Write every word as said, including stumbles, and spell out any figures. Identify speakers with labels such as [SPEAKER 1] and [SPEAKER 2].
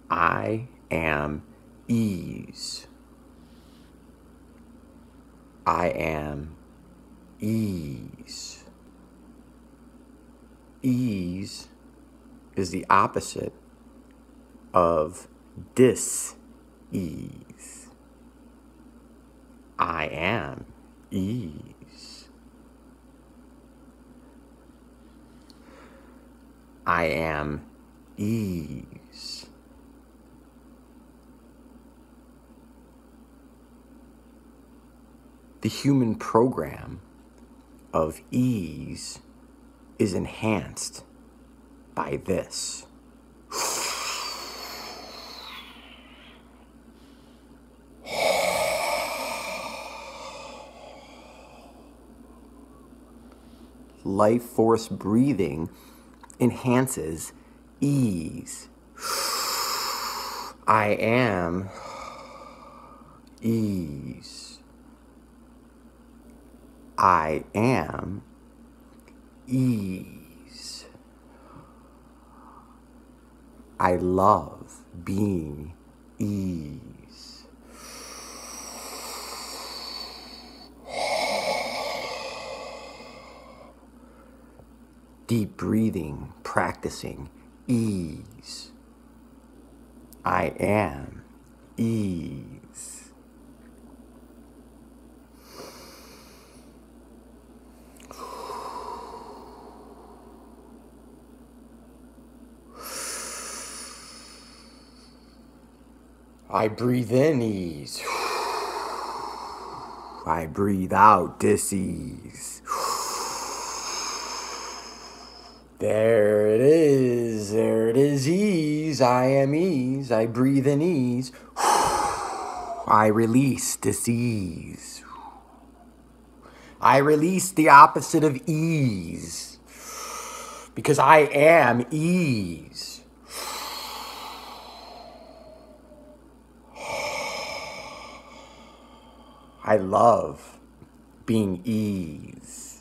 [SPEAKER 1] I am ease. I am ease. Ease is the opposite of dis-ease. I am ease. I am ease. The human program of ease is enhanced by this. Life force breathing enhances ease. I am ease. I am ease. I love being ease. Deep breathing, practicing ease. I am ease. I breathe in ease. I breathe out dis-ease. There it is, there it is, ease. I am ease. I breathe in ease. I release dis-ease. I release the opposite of ease, because I am ease. I love being ease.